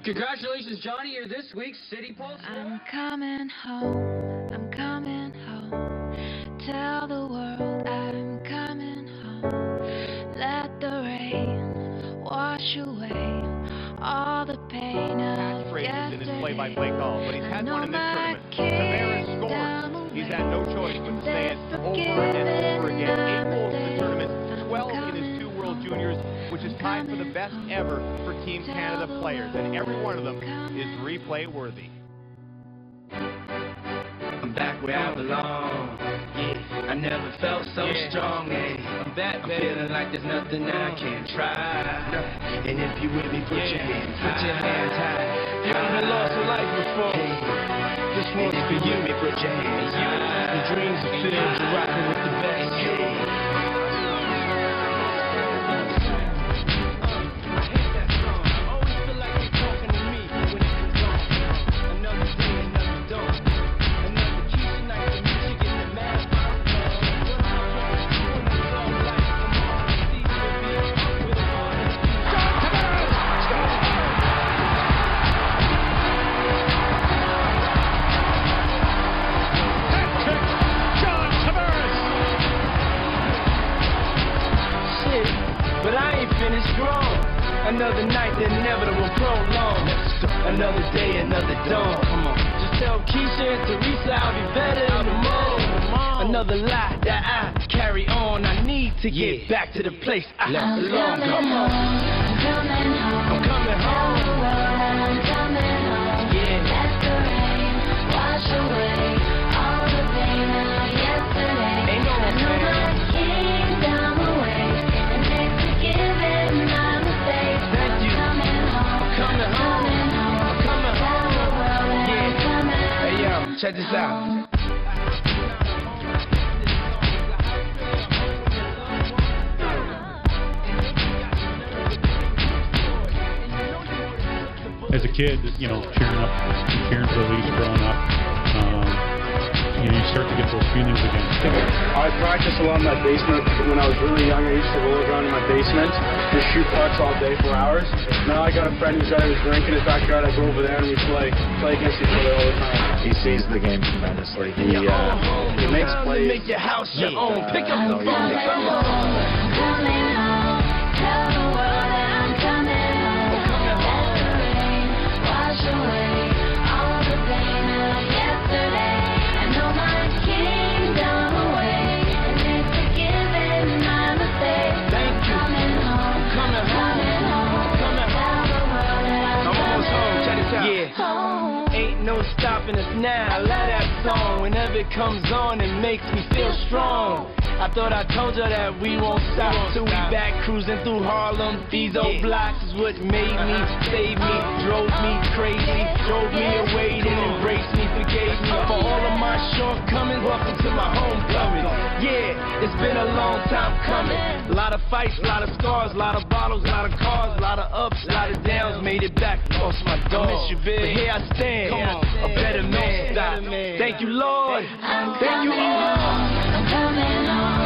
Congratulations, Johnny. You're this week's City Pulse. I'm coming home. I'm coming home. Tell the world I'm coming home. Let the rain wash away all the pain of catchphrases in his play-by-play call, but he's had one in this tournament. Tavares scores. He's had no choice but to say it over and over again. 8 goals in the tournament, 12 in his 2 World Juniors, which is tied for the best ever for Team Canada players, and every one of them is replay worthy. I'm back where I belong. Yeah, I never felt so strong. I'm back, I'm feeling like there's nothing I can't try. And if you with me, put your hands high. You haven't lost a life before. This one's for you. Put your hands high. The dreams are filled. You're rocking with the best. Another night, the inevitable prolong. Another day, another dawn. Come on. Just tell Keisha and Teresa I'll be better in the morning. Another lie that I carry on. I need to get back to the place I belong. Come on. I'm coming home. I'm coming home. I'm coming home. Yeah. Let the rain wash away all the pain of yesterday. Ain't no I know my kingdom awaits, and it's forgiven my mistakes. Thank you. Coming home. Coming home. Coming home. Tell the world that I'm coming home. Hey yo, check this out. As a kid, cheering for the Leafs growing up, you start to get those feelings again. I practiced a lot in my basement. When I was really young, I used to roll around in my basement, just shoot pucks all day for hours. Now I got a friend who's out of his rink in his backyard. I go over there and we play against each other all the time. He sees the game tremendously. He makes plays. Make your house your own. Pick up the phone. Coming home. Tell the world that I'm coming home. Let the rain wash away all the pain of yesterday. I know my kingdom awaits, and it's forgiven my mistakes. Thank you. Coming home. Coming home. Coming home. Tell the world that I'm almost home. Check this out. Yeah. Home. Ain't no stopping us now. I love that song. Whenever it comes on, it makes me feel strong. I thought I told you that we won't stop till we back cruising through Harlem. These old blocks is what made me, saved me, drove me crazy, drove me away, then embraced me, forgave me for all of my shortcomings. Welcome to my homecoming. Yeah, it's been a long time coming. A lot of fights, a lot of scars, a lot of bottles, a lot of cars, a lot of ups, a lot of downs. Made it back, lost my dog. I miss you, big. But here I stand, a better man. Thank you, Lord. Thank you all. I'm coming home.